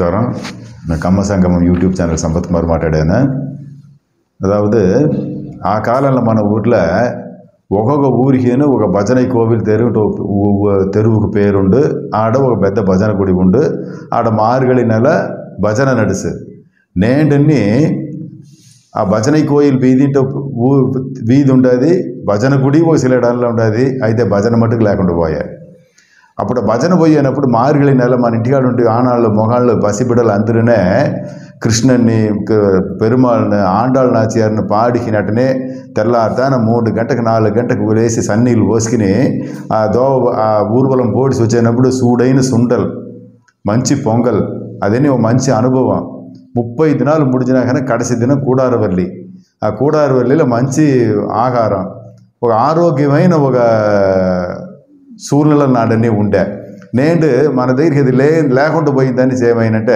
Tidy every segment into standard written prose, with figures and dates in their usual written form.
నమస్కారం. నా కమ్మ సంగమం YouTube channel Sampath Kumar మాట్లాడాను. అదావదు ఆ కాలంలో మన ఊర్లో ఒక్కొక్క ఊరికిను ఒక భజన కోవిల్ తెరువుకు పేరుండు. ఆడ ఒక పెద్ద భజన గుడి ఉండు. ఆడ మార్గళి నెల భజన నడుసు. నేండన్ని ఆ భజన కోయిల్ వీధింటో వీధి ఉంటుంది. భజన గుడి ఒక సిలేడాల్లో ఉంటుంది. అయితే భజన మట్టుకు లేకుండా పోయా. అప్పుడు భజన పోయినప్పుడు మార్గళి నెల మన ఇంటికాడ ఉంటే ఆనాళ్ళు మొగాళ్ళు పసిబిడ్డలు అందరూనే కృష్ణుని పెరుమాళ్ళని ఆండాళ్ళ నాచియారిని పాడికినట్టునే తెల్లారుతాన 3 గంటకు 4 గంటకు వేసి సన్నీళ్ళు పోసుకుని ఆ ఊర్వలం పోడిసి వచ్చేటప్పుడు సూడైన సుండల్ మంచి పొంగల్ అదని ఒక మంచి అనుభవం. 30 దినాలు ముడిచినా కానీ కడసి దినం కూడారవల్లి. ఆ కూడారవల్లిలో మంచి ఆహారం, ఒక ఆరోగ్యమైన ఒక సూర్యుల నాడని ఉండే. నేను మన దగ్గరికి అది లేకుండా పోయిందని ఏమైనంటే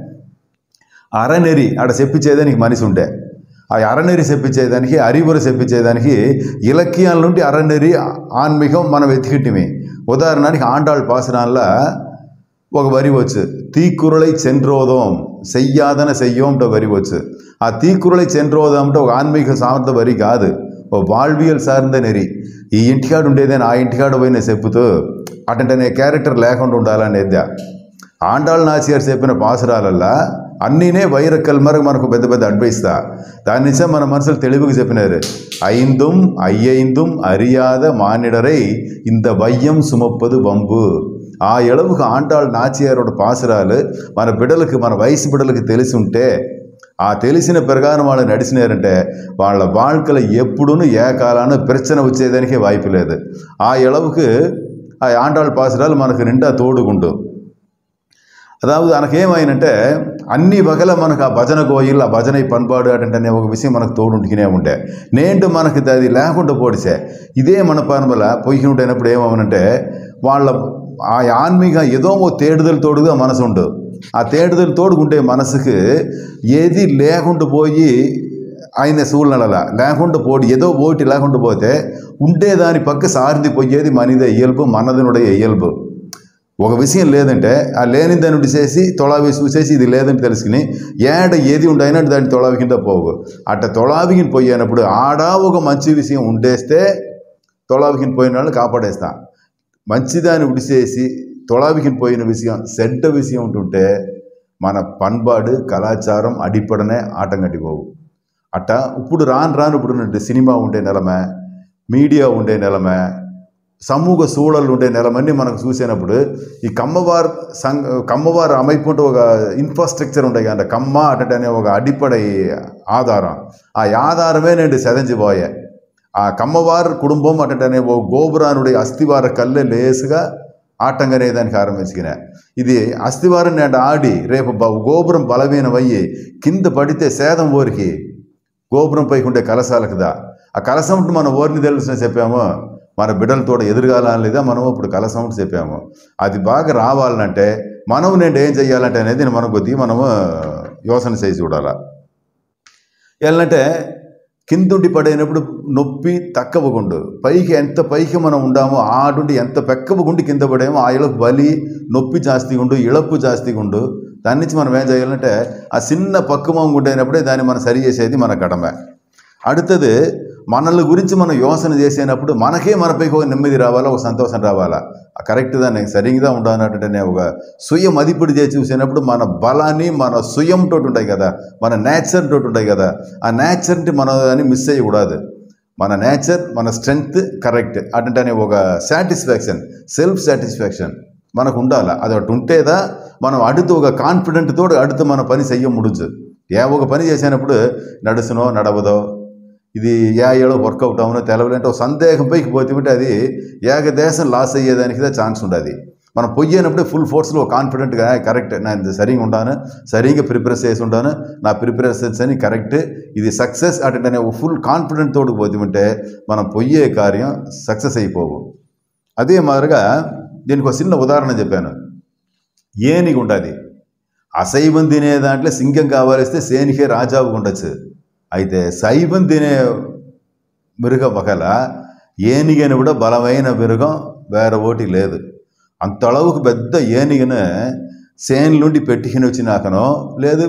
అరనెరి ఆడ చెప్పించేదానికి మనిషి ఉండే. ఆ అరనెరి చెప్పించేదానికి అరిబుర చెప్పించేదానికి ఇలక్యాల నుండి అరనెరి ఆన్మీకం మనం వెతికిట్టిమి. ఉదాహరణకి ఆండాళ్ళ పాసనాల్లో ఒక వరి వచ్చు, తీక్కురళై చెండ్రోదం చెయ్యాదన చెయ్యోంట వరి వచ్చు. ఆ తీక్కురళై చెండ్రోదం అంటే ఒక ఆన్మీక సామర్థ్య వరి కాదు, ఓ వాల్వియల్ సార్ంద నెరి. ఈ ఇంటికాడు ఉండేదని ఆ ఇంటికాడ పోయిన చెప్పుతూ అటంటే క్యారెక్టర్ లేకుండా ఉండాలనేది ఆండాళ్ళ నాచిగారు చెప్పిన పాసురాలల్లా అన్నీనే వైరక్కల్ మరకు మనకు పెద్ద పెద్ద అడ్వైస్తా. దాని నుంచే మన మనసులు తెలివికి చెప్పినారు. ఐందుం అయ్యైందుం అరియాద మానిడరై ఇంత వయ్యం సుమప్పదు బంబు. ఆ ఎడవుకు ఆండాళ్ళ నాచిగారు పాసురాలు మన బిడ్డలకి, మన వయసు బిడ్డలకి తెలిసి ఉంటే, ఆ తెలిసిన ప్రకారం వాళ్ళు నడిచినారంటే వాళ్ళ வாழ்க்கைలో ఎప్పుడూ ఏ కాలాన ప్రచన వచ్చేదానికి వాய்ப்பு లేదు. ఆ ఎడవుకు ఆ ఆండాళ్ళ పాసురాలు మనకు నిండా తోడుకుంటూ అదావదు మనకేమైనంటే అన్ని వగల మనకు ఆ భజన కోయిల్, ఆ భజన పண்பாடு అనే ఒక విషయం మనకు తోడుంటుకునే ఉంటే నేంటి మనకు అది లేకుండా పోడిసే. ఇదే మన పనుల పొయ్యి ఉంటేనప్పుడు ఏమవునంటే వాళ్ళ ఆ ఆన్మీక ఏదో ఓ తేడుదల తోడుగా మనసు ఉండు. ఆ తేడుదల తోడుకుంటే మనసుకు ఏది లేకుండా పోయి ఆయన సూళ్ళనల లేకుండా పోటీ ఏదో ఓటి లేకుండా పోతే ఉండేదాని పక్క సారిది పోయేది మనదే ఇయల్బు, మనదనుడే ఇయల్బు. ఒక విషయం లేదంటే ఆ లేని దాన్ని చేసి తొలావి చూసేసి ఇది లేదని తెలుసుకుని ఏడ ఏది ఉండైనట్టు దాన్ని తొలావి కింద పోవు. అట్ట తొలావికిని పోయినప్పుడు ఆడ ఒక మంచి విషయం ఉండేస్తే తొలావికిని పోయిన వాళ్ళు కాపాడేస్తా. మంచిదాన్ని ఉడిసేసి తొలావికిని పోయిన విషయం చెడ్డ విషయం ఉంటుంటే మన పண்பாடு కళాచారం అడిపడనే ఆటం కట్టిపోవు. అట్ట ఇప్పుడు రాను ఇప్పుడు సినిమా ఉండే నెలమే, మీడియా ఉండే నెలమే, సమూహ సూழలు ఉండే నెలమన్నీ మనకు చూసినప్పుడు ఈ కమ్మవారు அமைப்புంటే ఒక ఇన్ఫ్రాస్ట్రక్చర్ ఉండే కదా, కమ్మ అటనే ఒక అడిపడై ఆధారం. ఆ ఆధారమే నేను సెదంచిపోయే. ఆ కమ్మవారు కుటుంబం అటనే ఓ గోపురానుడి అస్థివార కల్లె లేసుగా ఆటంగానే దానికి ఆరంభించుకునే. ఇది అస్థివారం నేను ఆడి రేపు గోపురం బలహీనమయ్యి కింద పడితే సేదం ఊరికి గోపురం పైకి ఉండే కలశాలకుదా. ఆ కలశం మనం ఓరిని తెలిసిన చెప్పాము, మన బిడ్డలతో ఎదురుగాలలేదా మనం ఇప్పుడు కలశం చెప్పాము. అది బాగా రావాలంటే మనం నేను ఏం చెయ్యాలంటే అనేది మనం కొద్దిగా మనము యోచన చేసి చూడాలా. ఎలాంటే కిందుండి పడైనప్పుడు నొప్పి తక్కవగుండు, పైకి ఎంత పైకి మనం ఉండామో ఆడుండి ఎంత పెక్కవగుండి కింద పడేమో ఆ ఇళకు బలి నొప్పి జాస్తిగా ఉండు, ఇళపు జాస్తిగా ఉండు. దాని నుంచి మనం ఏం చేయాలంటే ఆ చిన్న పక్కువం ఉండేనప్పుడే దాన్ని మనం సరి చేసేది మన కడమే. அடுத்தது మనల్ని గురించి మనం యోచన చేసేటప్పుడు మనకే మనపైకి ఒక నెమ్మది రావాలా, ఒక సంతోషం రావాలా. కరెక్ట్ దాన్ని సరిగ్గా ఉండాలంటే ఒక స్వయ మదింపుడు చేసి చూసినప్పుడు మన బలాన్ని మన స్వయంతో ఉంటాయి కదా, మన నేచర్ తోటి ఉంటాయి కదా. ఆ నేచర్ని మనం అని మిస్ అయ్యకూడదు. మన నేచర్ మన స్ట్రెంగ్త్ కరెక్ట్ అటంటే ఒక సాటిస్ఫాక్షన్, సెల్ఫ్ సాటిస్ఫాక్షన్ మనకు ఉండాలి. అది ఒకటి ఉంటేదా మనం అడుతూ ఒక కాన్ఫిడెంట్ తోడు అడుతూ మన పని చెయ్య ముడుచు. ఏ ఒక పని చేసినప్పుడు నడుచునో నడవదో ఇది ఏడో వర్కౌట్ అవునో తెలవలేంటే ఒక సందేహం పైకి పోతే అది ఏకదేశం లాస్ అయ్యేదానికి ఛాన్స్ ఉండదు. మనం పోయినప్పుడే ఫుల్ ఫోర్స్లో కాన్ఫిడెంట్గా కరెక్ట్ నేను సరిగా ఉంటాను, సరిగా ప్రిపేర్ చేసి ఉంటాను, నా ప్రిపరేషన్స్ అని కరెక్ట్, ఇది సక్సెస్ అటెండ్ ఫుల్ కాన్ఫిడెంట్ తోడు పోతే మనం పొయ్యే కార్యం సక్సెస్ అయిపోవు. అదే మాదిరిగా దీనికి ఒక చిన్న ఉదాహరణ చెప్పాను. ఏనిగి ఉంటుంది, అసైవం తినే దాంట్లో సింగం కావాలిస్తే సేనికే రాజావు ఉండొచ్చు. అయితే శైవం తినే మృగం పక్కల ఏనిగని కూడా బలమైన మృగం వేరే ఓటి లేదు. అంతஅளவுకు పెద్ద ఏనిగను సేన్ నుండి పెట్టిన వచ్చినాకనో లేదు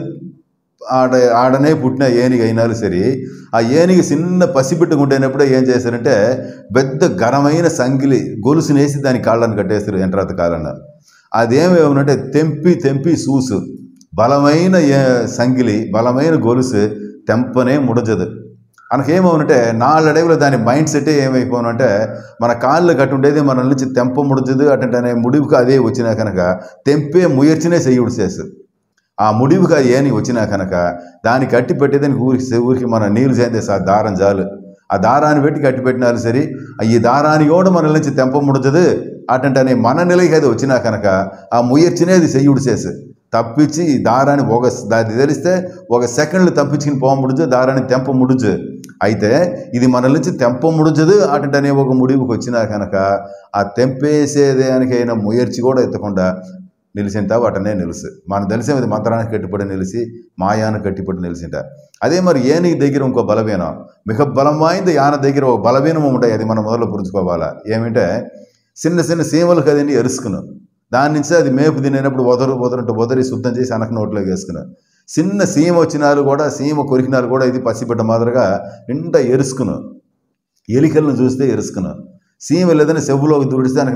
ఆడనే పుట్టిన ఏనుగు అయినాలు సరే, ఆ ఏనుగు చిన్న పసిబిడ్డగా ఉండేటప్పుడే ఏం చేశారంటే పెద్ద ఘనమైన సంగిలి గొలుసునేసి దాని కాళ్ళని కట్టేస్తారు ఎంట్రాత కాళ్ళన్న. అదేమేమనంటే తెంపి తెంపి చూసు బలమైన సంగిలి బలమైన గొలుసు తెంపనే ముడజదు. మనకేమవునంటే నాలుగడవులు దాని మైండ్ సెట్ ఏమైపోనంటే మన కాళ్ళు కట్టు ఉండేది మన నుంచి తెంప ముడజదు అటంటే ముడివుకు అదే వచ్చినా కనుక తెంపే ముయర్చినే చెయ్యుడు చేసు. ఆ ముడివుగా ఏని వచ్చినా కనుక దాన్ని కట్టి పెట్టేదానికి ఊరికి మన నీళ్ళు చేస్తే ఆ దారం జాలు. ఆ దారాన్ని పెట్టి కట్టి పెట్టినారు సరే, ఈ దారాన్ని కూడా మన నుంచి తెంప ముడజదు అటంటే మన నిలకి అది వచ్చినా కనుక ఆ ముయర్చినేది చెయ్యుడు చేసు. తప్పించి ఈ దారాన్ని దాన్ని తెలిస్తే 1 సెకండ్లు తప్పించుకుని పోవ ముడుజు, దారాన్ని తెంప ముడుజు. అయితే ఇది మన నుంచి తెంప ముడుజదు అటంటే ఒక ముడివుకి వచ్చినా కనుక ఆ తెంపేసేదానికైనా ముయర్చి కూడా ఎత్తకుండా నిలిచింట వాటనే నిలుసు. మనం తెలిసేది మంత్రానికి కట్టిపడి నిలిచి మాయానికి కట్టిపడి నిలిచింట. అదే మరి ఏనికి దగ్గర ఇంకో బలవీనం మిగ బలం వాయింది యాన దగ్గర ఒక బలవీనం ఉంటాయి. అది మనం మొదలు పురుచుకోవాలా. ఏమంటే చిన్న చిన్న సీమలు కదండి ఎరుసుకును, దాని నుంచి అది మేపు తినేటప్పుడు వదరి శుద్ధం చేసి అనక నోట్లోకి వేసుకును. చిన్న సీమ వచ్చినాలు కూడా సీమ కొరికినాలు కూడా ఇది పసిబిడ్డ మాదిరిగా నిండా ఎరుసుకును. ఎలికలను చూస్తే ఎరుసుకును. సీమ లేదని చెవులోకి దూడిస్తే అనకు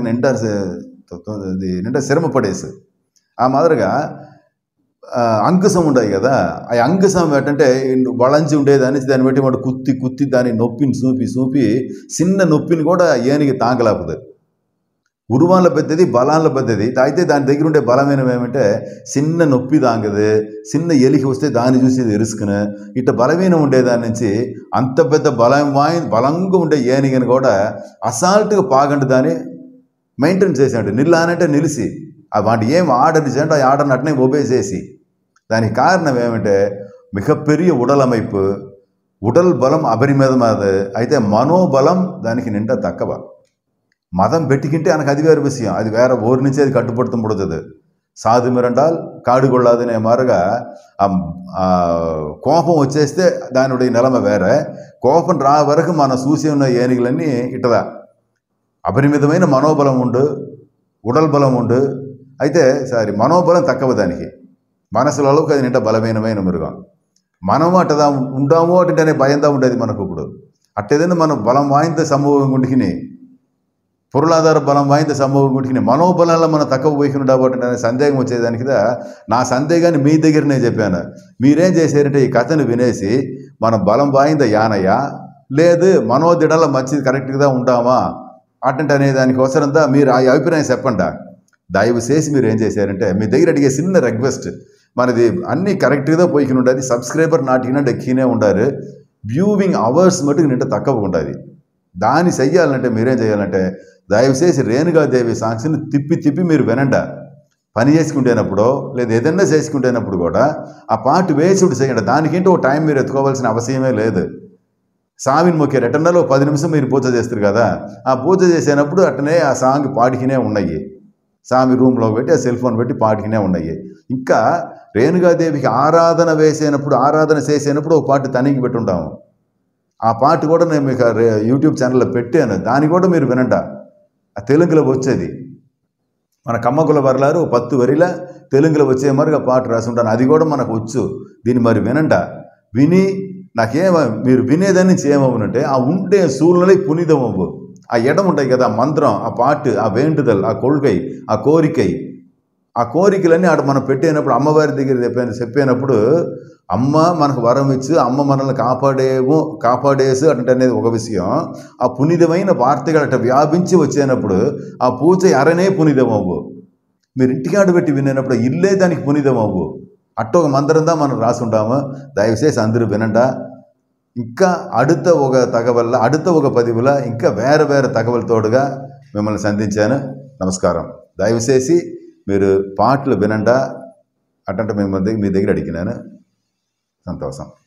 నిండా శ్రమ పడేసి ఆ మాదిరిగా అంకుశం ఉండవు కదా. ఆ అంకుశం ఏంటంటే వళంచి ఉండేదాన్ని దాన్ని బట్టి వాడు కుత్తి దాని నొప్పిని చూపి చిన్న నొప్పిని కూడా ఏనికి తాగలేపదు. ఉరువాళ్ళ పెద్దది బలాల పెద్దది. అయితే దాని దగ్గర ఉండే బలమైన ఏమంటే చిన్న నొప్పి తాగదు. చిన్న ఎలికి వస్తే దాన్ని చూసి ఎరుసుకుని ఇట్లా బలమైన ఉండేదాని నుంచి అంత పెద్ద బలంగా ఉండే ఏనిగని కూడా అసాల్ట్గా పాగండి దాన్ని మెయింటైన్ చేసాడు. నిల్లానంటే నిలిచి వాటి ఏం ఆర్డర్ చేయండి ఆ ఆర్డర్ని అట్నే ఒబే చేసి. దానికి కారణం ఏమంటే మిగ పెరియ ఉడలమైపు ఉడల్ బలం అపరిమితమాది. అయితే మనోబలం దానికి నిండా తక్కువ. మతం పెట్టికింటే అనకు అది వేరే విషయం, అది వేరే ఊరి నుంచి అది కట్టుబడుతూ ముడుతుంది. సాధు మిరండాల్ కాడు కొళ్ళాదనే మారుగా కోపం వచ్చేస్తే దానిடைய నిలమ వేరే. కోపం రా వరకు మనం చూసి ఉన్న ఏనుగులన్నీ ఇటదా అపరిమితమైన మనోబలం ఉండు, ఉడల్ బలం ఉండు. అయితే మనోబలం తక్కువ దానికి, మనసులలో అది నిండా బలమైనమైన మృగం. మనం అట్టదా ఉంటాము అటంటే భయంగా ఉండేది మనకు. ఇప్పుడు అట్టేదైనా మనం బలం వాయింత సమూహం గుంటికి పొరులాధార బలం వాయింత సమూహం గుంటికి మనోబలంలో మనం తక్కువ పోయిన కాబట్టి సందేహం వచ్చేదానికి నా సందేహాన్ని మీ దగ్గరనే చెప్పాను. మీరేం చేశారంటే ఈ కథను వినేసి మన బలం వాయింద యానయ్య లేదు మనోదిడల మంచిది కరెక్ట్గా ఉంటామా అటంటే అనే దానికోసరంతా మీరు ఆ అభిప్రాయం చెప్పండి. దయచేసి మీరు ఏం చేశారంటే మీ దగ్గర అడిగే చిన్న రిక్వెస్ట్, మనది అన్నీ కరెక్ట్గా పోయికి ఉండదు. సబ్స్క్రైబర్ నాటిన ఎక్కినే ఉండారు. వ్యూవింగ్ అవర్స్ మటుకు నింట తక్కువ ఉంటుంది. దాన్ని చెయ్యాలంటే మీరేం చేయాలంటే దయచేసి రేణుగాదేవి సాంగ్స్ని తిప్పి మీరు వినండి. పని చేసుకుంటేనప్పుడు లేదా ఏదన్నా చేసుకుంటేనప్పుడు కూడా ఆ పాట వేసుడు చేయండి. దానికేంటి ఒక టైం మీరు ఎత్తుకోవాల్సిన అవసరమే లేదు. స్వామిని మొక్కే ఎటన్నాలో 10 నిమిషం మీరు పూజ చేస్తారు కదా, ఆ పూజ చేసేటప్పుడు అట్టనే ఆ సాంగ్ పాడికినే ఉన్నాయి. స్వామి రూమ్లో పెట్టి ఆ సెల్ ఫోన్ పెట్టి పాడికినే ఉన్నాయి. ఇంకా రేణుగాదేవికి ఆరాధన చేసేటప్పుడు ఒక పాట తనిఖీ పెట్టుంటాము. ఆ పాట కూడా నేను మీకు యూట్యూబ్ ఛానల్లో పెట్టాను. దాన్ని కూడా మీరు వినండి. ఆ తెలుగులో వచ్చేది మన కమ్మకుల వరలారు 10 వరిలా తెలుగులో వచ్చే మరిగా పాట రాసి ఉంటాను. అది కూడా మనకు వచ్చు. దీన్ని మరి వినండి. విని మీరు వినేదాని నుంచి ఏమవునంటే ఆ ఉండే సూర్యులై పునీతమవ్వు. ఆ ఎడం ఉంటాయి కదా, ఆ మంత్రం, ఆ పాటు, ఆ వేంటుదల్, ఆ కొల్కై, ఆ కోరికై, ఆ కోరికలన్నీ ఆడ మనం పెట్టేనప్పుడు అమ్మవారి దగ్గర చెప్పేనప్పుడు అమ్మ మనకు వరం ఇచ్చి అమ్మ మనల్ని కాపాడేసు అనేది ఒక విషయం. ఆ పునీతమైన వార్తగా అట్లా వ్యాపించి వచ్చేటప్పుడు ఆ పూజ అరనే పునీతమవ్వు. మీరు ఇంటికాడ పెట్టి వినేటప్పుడు ఇల్లే దానికి పునీతమవ్వు. అట్టొక మంత్రందా మనం రాసుంటాము. దయచేసి అందరూ వినండి. ఇంకా அடுத்த ఒక పదివుల ఇంకా వేరే తగవలతోడుగా మిమ్మల్ని సంధించాను. నమస్కారం. దయచేసి మీరు పాటలు వినండి. అటంటే మీ దగ్గర అడిగినాను. సంతోషం.